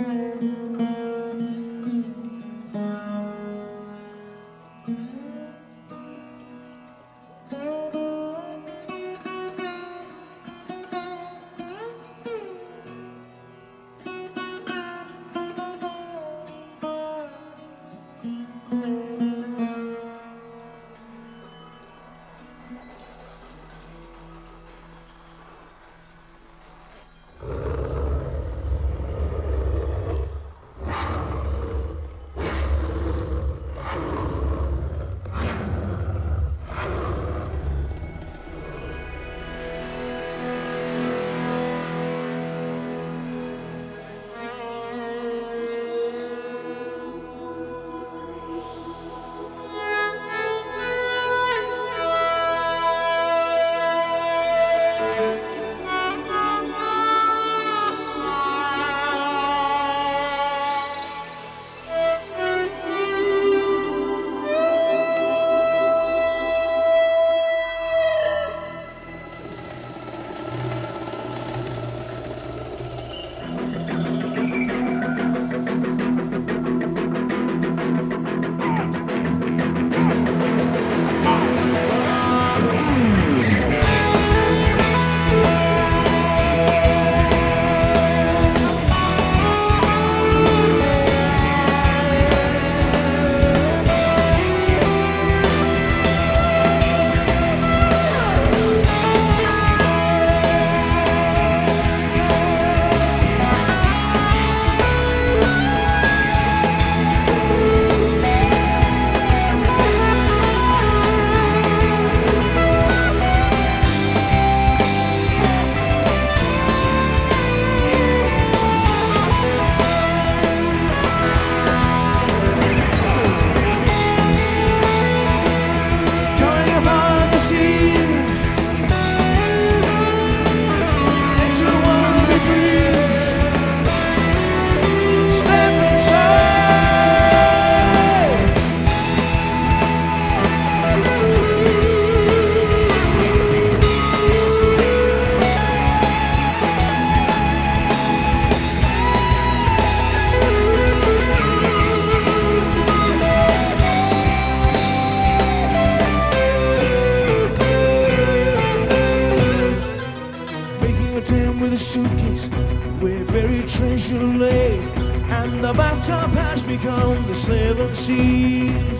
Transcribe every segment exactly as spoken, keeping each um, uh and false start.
a suitcase where buried treasure lay, and the bathtub has become the seven seas.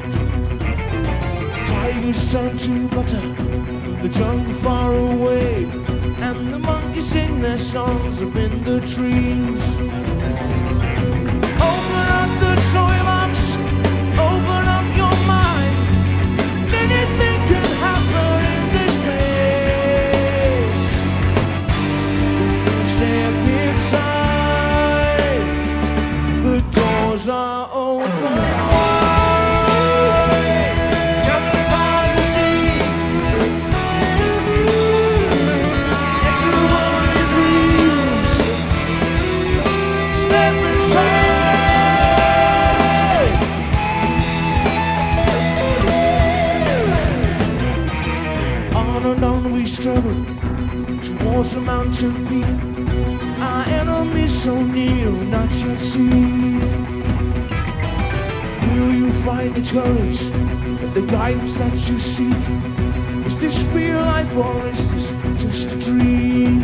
Tigers turn to butter, the jungle far away, and the monkeys sing their songs up in the trees. Open up the toy box, open up your mind. Anything can happen in this place. Step inside, the doors are open wide. Come by the sea, into all your dreams. Step inside. On and on we struggle towards the mountain peak. Our enemies so near, not yet seen. Will you find the courage and the guidance that you seek? Is this real life or is this just a dream?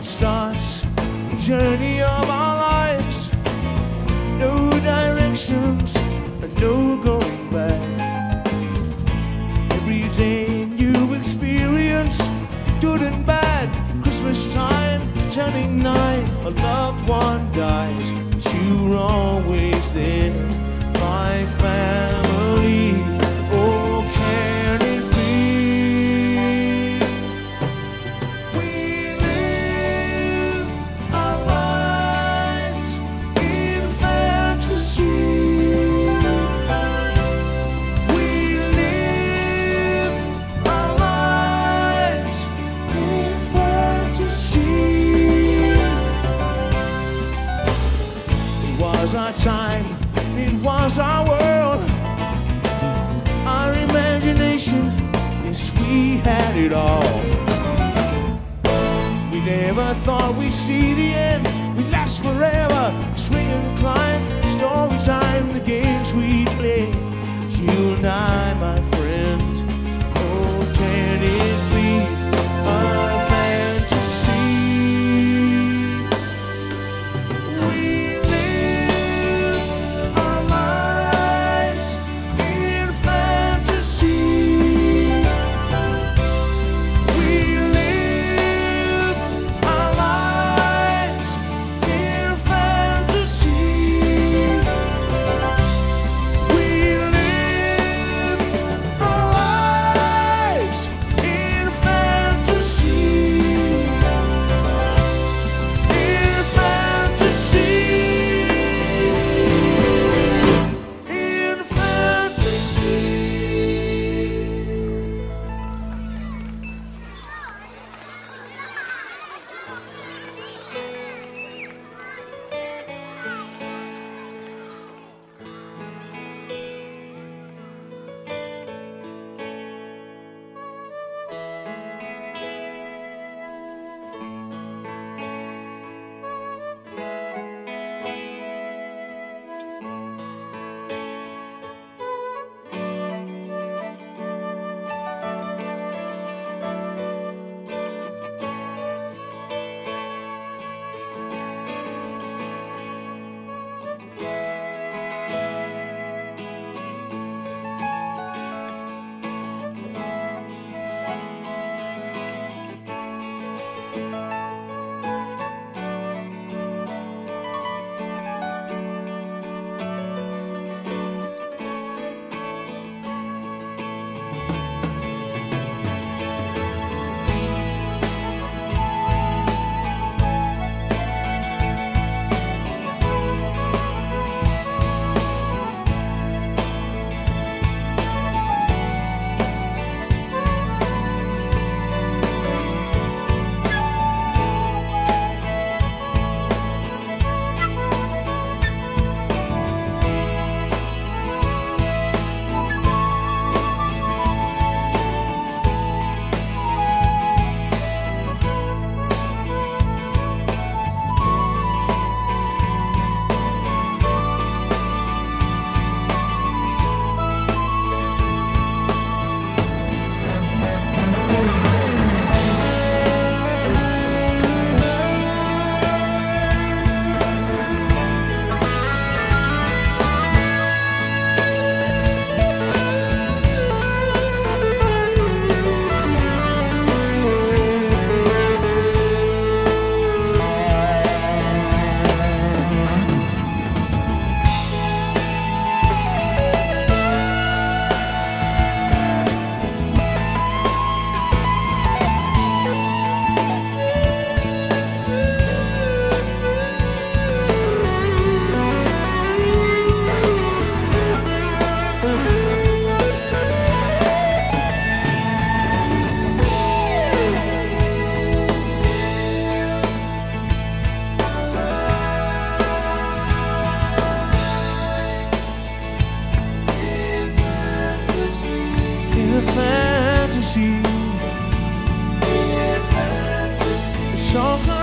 starts the journey of our lives. No directions and no going back. Every day new experience, good and bad. Christmas time turning night, a loved one dies, but you're always there, my family. Oh, can it be? We live our lives in fantasy. We live our lives in fantasy. It was our time, it was our world, our imagination, yes, we had it all. We never thought we'd see the end, we'd last forever, swing and climb, story time, the games we play, you and I, my friend. Oh, can it be our fantasy? We live our lives in fantasy. We live our lives in fantasy. We live our lives in fantasy. In fantasy. In fantasy. fantasy. It's all